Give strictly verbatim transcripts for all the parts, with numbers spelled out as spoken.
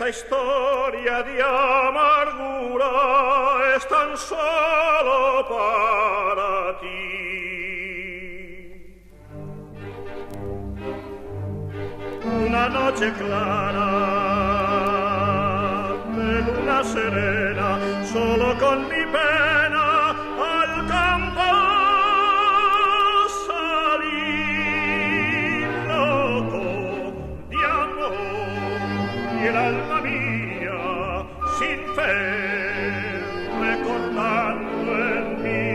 esta historia de amargura es tan solo para ti. Una noche clara de luna serena, solo con mi pena al campo salí, loco de amor, y el alma mía sin fe recordando en mi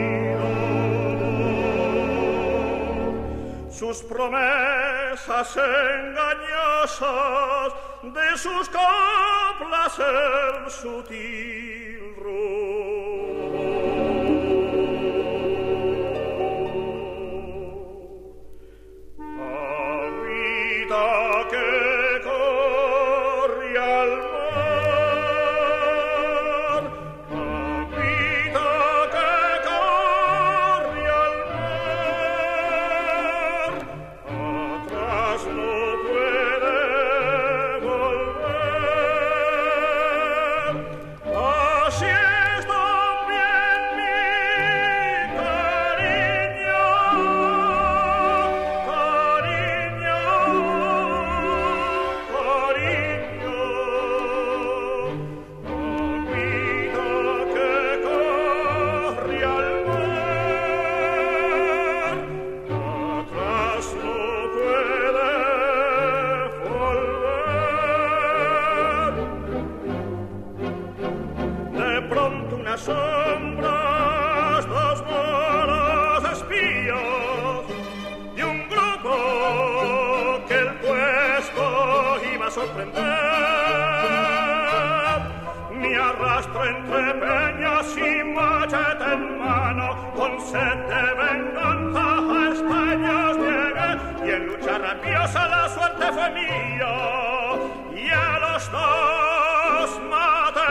dolor sus promesas engañosas, de sus coplas el sutil rumor. Agüita que corre al mar, agüita que corre al mar, atrás no puede volver. Así es también mi cariño, cariño, cariño. Agüita que corre al mar, atrás no puede volver. De pronto unas sombras, dos moros espías y un grupo que el puesto iba a sorprender, me arrastro entre peñas y machete en mano, con sed de venganza a España llegué, y en lucha rabiosa la suerte fue mía, y a los dos maté.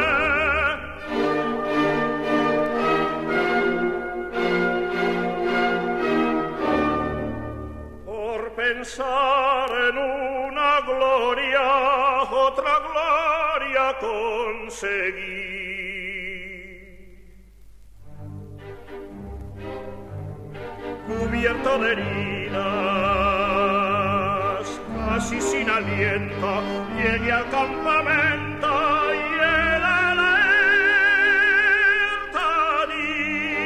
Por pensar en una gloria, otra gloria conseguí. Cubierto de heridas, casi sin aliento, llegué al campamento y el alerta di,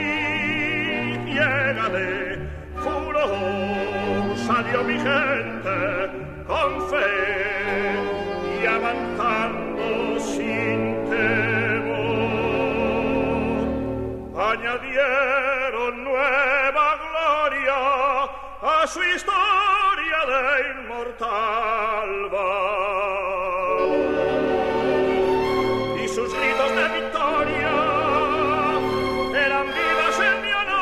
ciega de furor, salió mi gente con fe y avanzando sin temor, añadieron nueva gloria a su historia de inmortal valor, y sus gritos de victoria eran vivas en mi honor.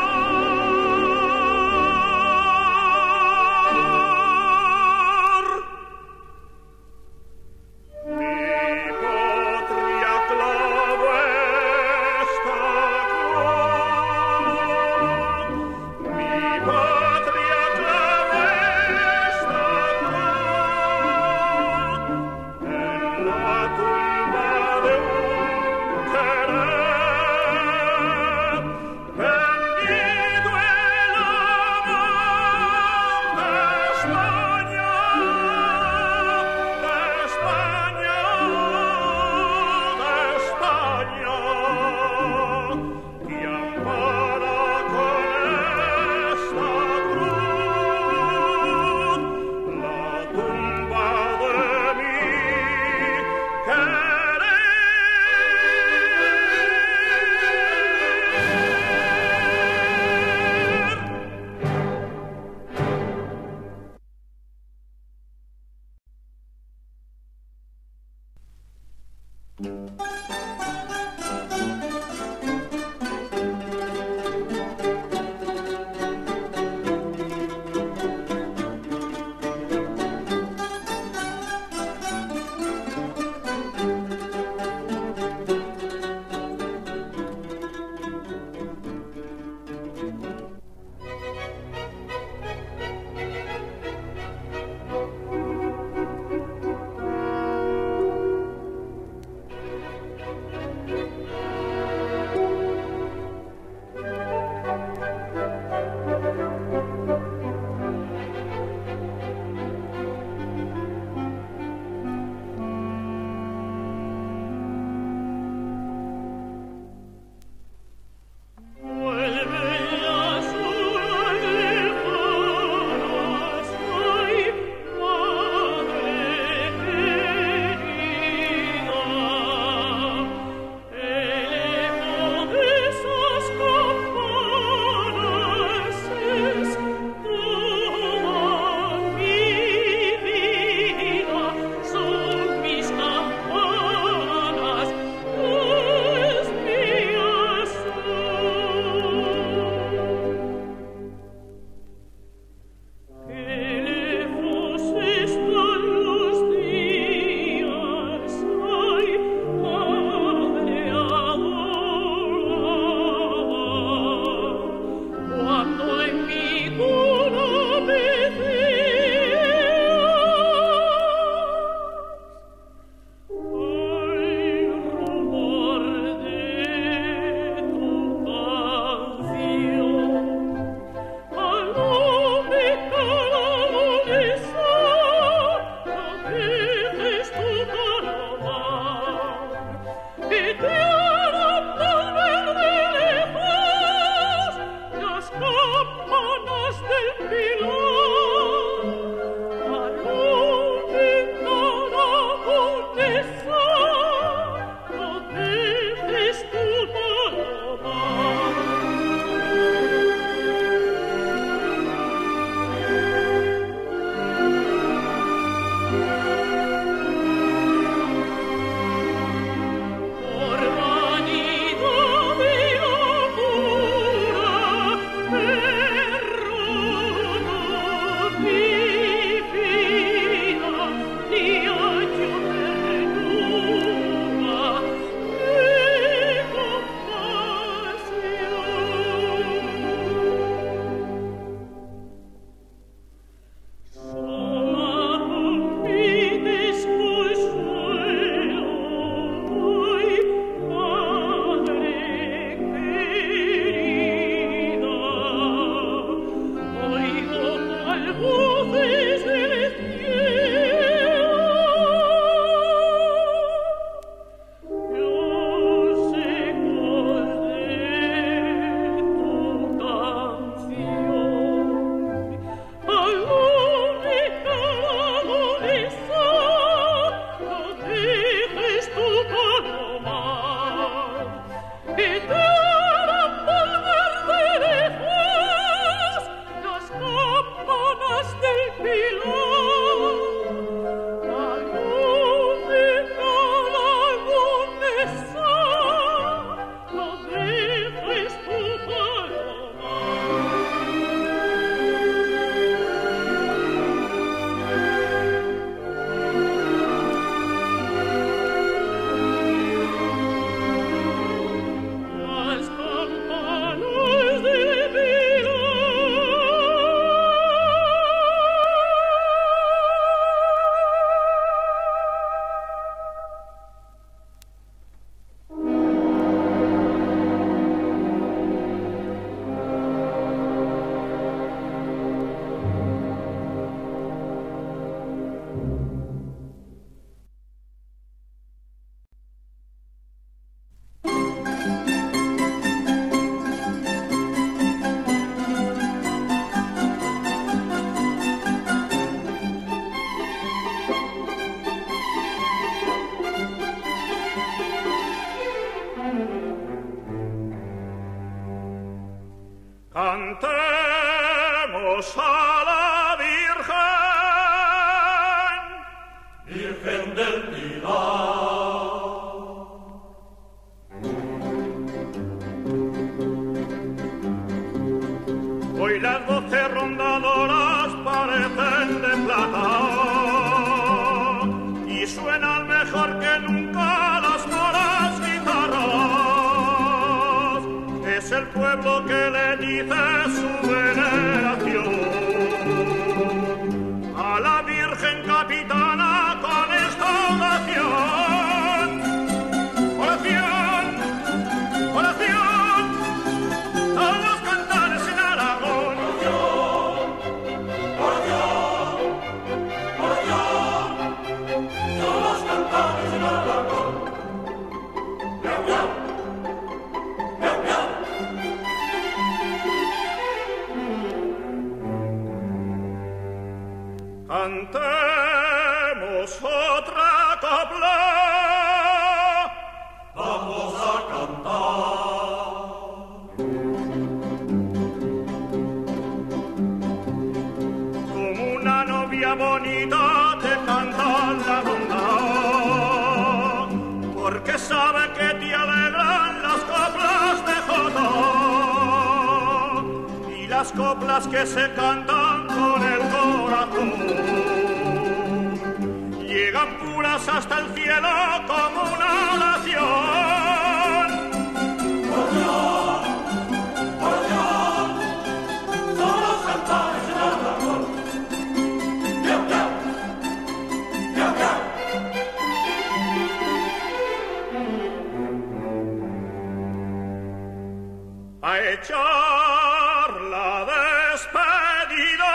Mi patria clavó esta cruz, mi patria clavó esta cruz en la tumba de un querer. Bendito el amor de España, de España, de España, que ampara con esta cruz la tumba de mi querer. plata y suenan mejor que nunca las moras guitarras. Es el pueblo que le dice su veneración a la Virgen Capitana con esta oración. Oración, oración, todos los cantares en Aragón. Oración, oración, oración, todos los cantares en Aragón. Miau, miau, miau, miau. Cantemos otra copla. Vamos a cantar. Como una novia bonita te canta la ronda, porque sabe que te alegran las coplas de jota y las coplas que se cantan con el corazón llegan puras hasta el cielo como una oración. Oración, oración, son los cantares en Aragón. Miau, miau, miau, miau. A echar la despedida.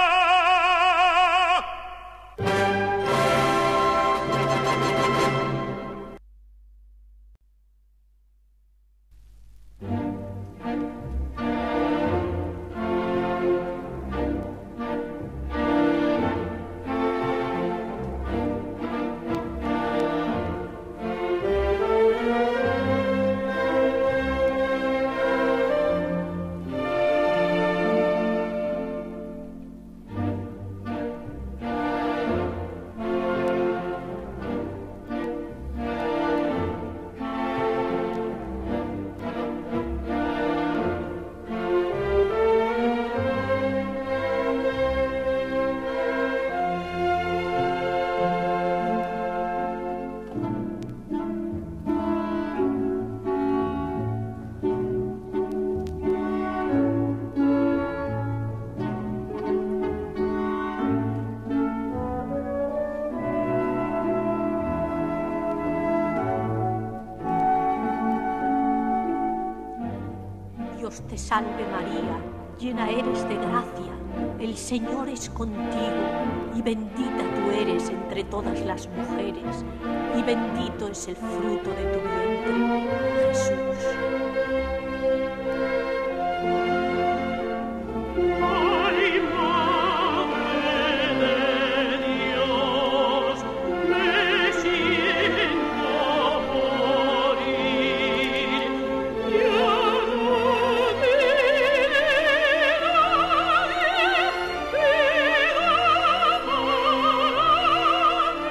Dios te salve María, llena eres de gracia, el Señor es contigo, y bendita tú eres entre todas las mujeres, y bendito es el fruto de tu vientre, Jesús.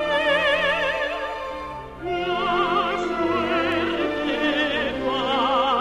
La suerte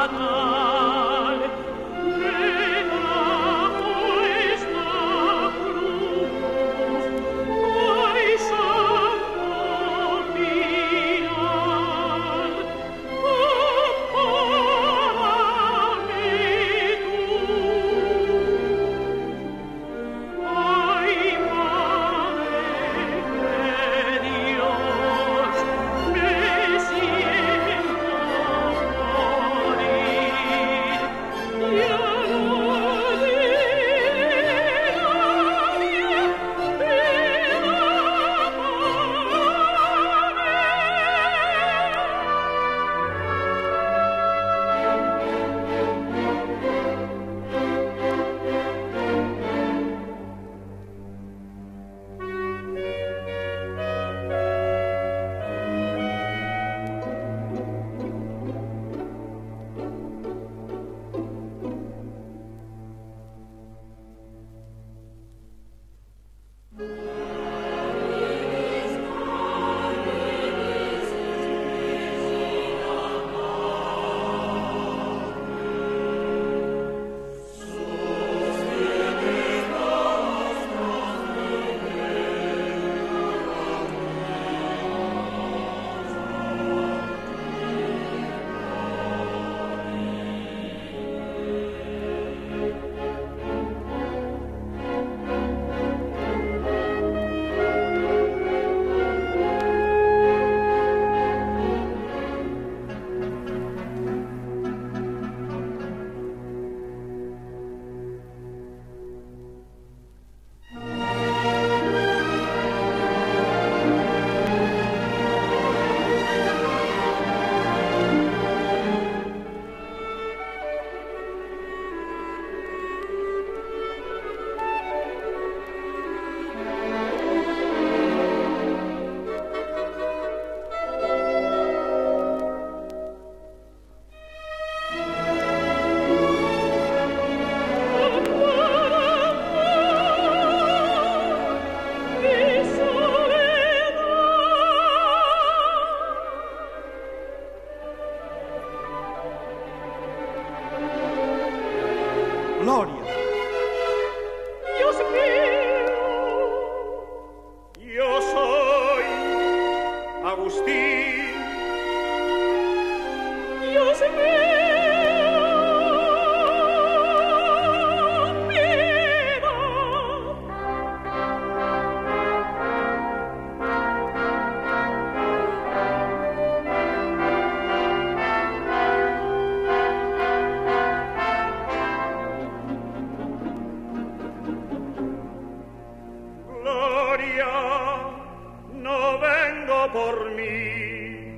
gloria, no vengo por mí.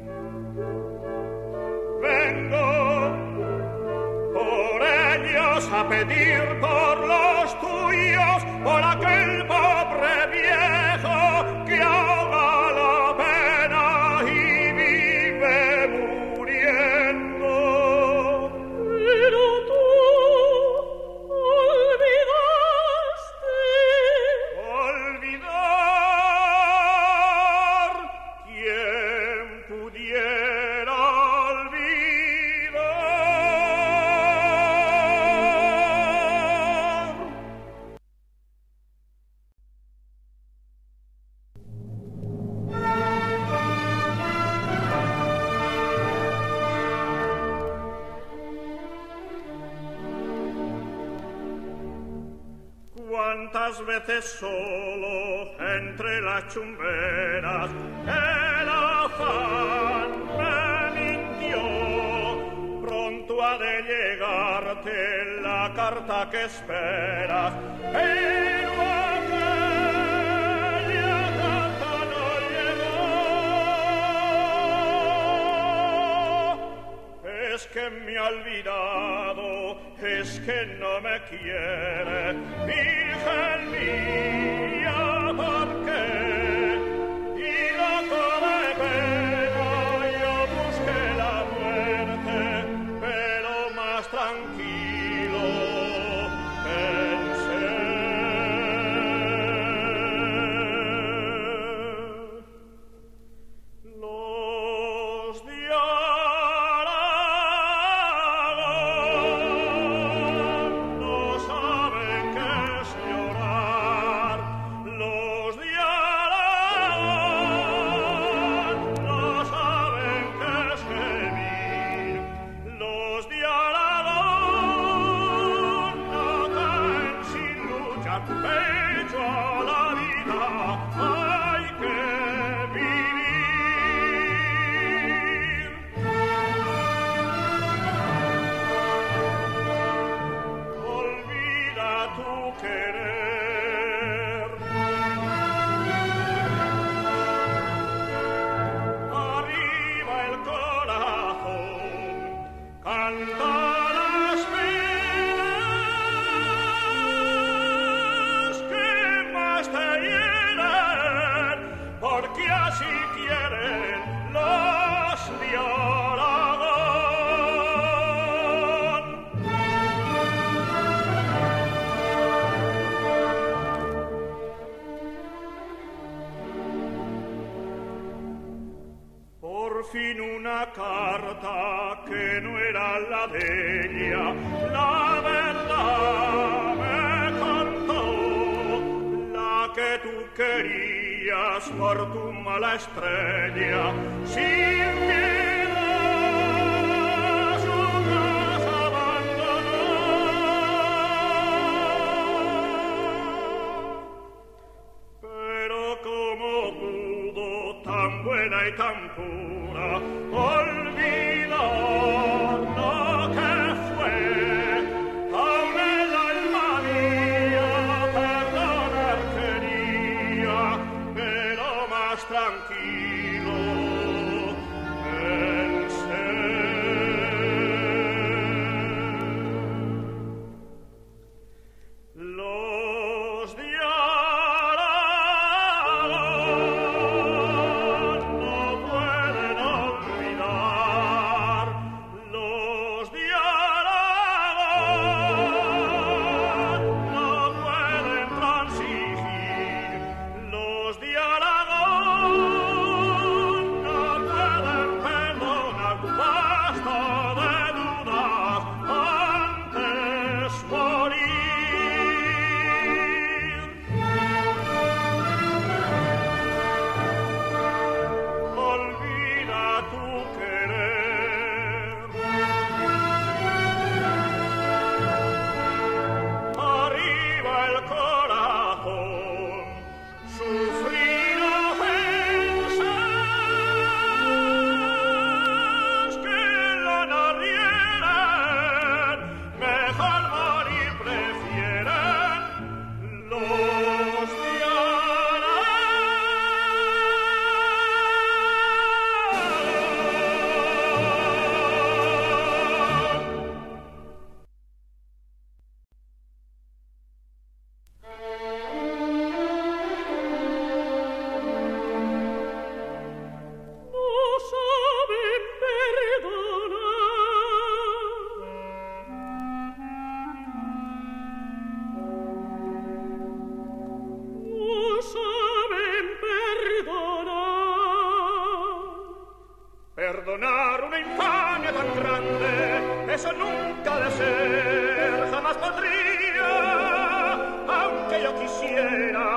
Vengo por ellos a pedir por los tuyos, por aquel pobre viejo que ahoga la pena y vive muriendo. Pero tú olvidaste. Olvidar, ¿quién pudiera olvidar? Cuántas veces solo entre las chumberas el afán me mintió. Pronto ha de llegarte la carta que esperas, pero aquella carta no llegó. Es que me ha olvidado, es que no me quiere, Virgen mía, ¿por qué? Y loco de pena yo busqué la muerte, pero más tranquilo pensé. Los diarios fin una carta que no era la de ella, la verdad me contó, la que tú querías por tu mala estrella, sin miedo su casa abandonó. Pero como pudo, tan buena y tan pura, olvidar lo que fue, aún el alma mía perdonar quería, pero más tranquilo pensé. Los diarios no pueden olvidar, los diarios no pueden transigir, los diarios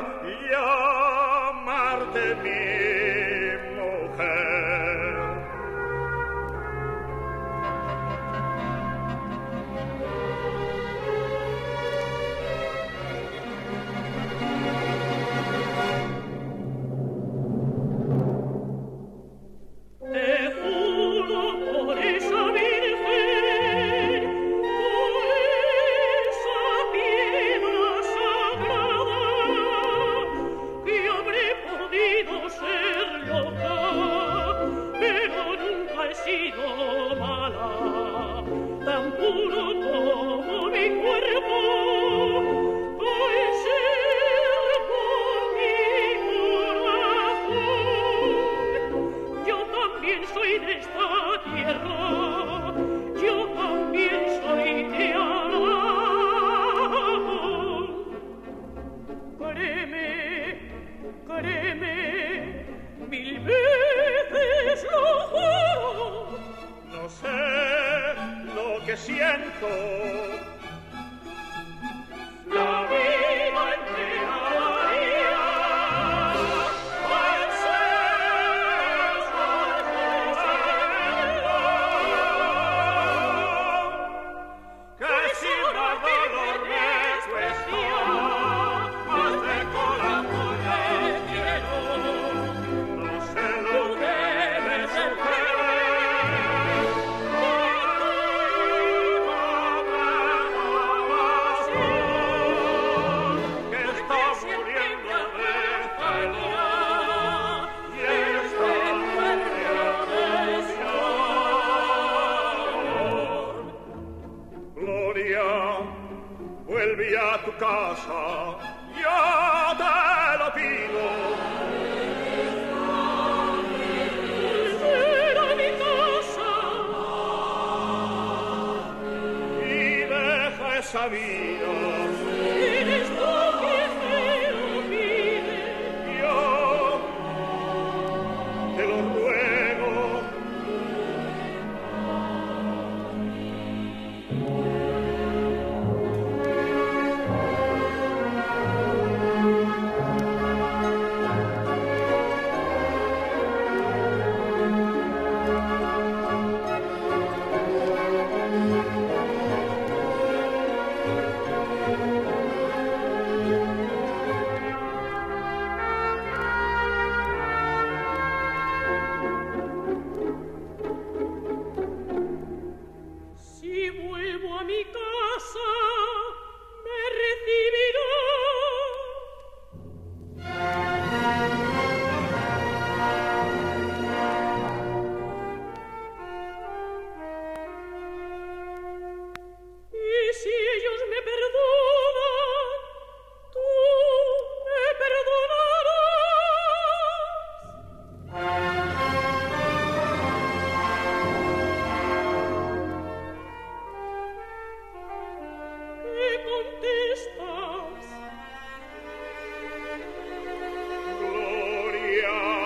llamarte mi mujer. Te juro por esa virgen, por esa piedra sagrada, que habré podido ser loca, pero nunca he sido mala, tan puro como mi cuerpo, al ser con mi corazón. Yo también soy de esta tierra, yo también soy de Aragón. Créeme, créeme, mil veces lo juro. No sé lo que siento. La vida entera daría al ser Que si más dolor me cuesta, más de corazón le quiero. No sé lo que me sucede, que está muriendo de calor y está muriendo de amor. Gloria, vuelve a tu casa, yo te lo pido. volver a mi casa. Y deja esa vida, Eres tú quien me lo pide. yo te lo ruego. Si vuelvo a mi casa, me recibirá. Y si ellos me perdonan, tú me perdonarás. ¿Qué contestas? Gloria,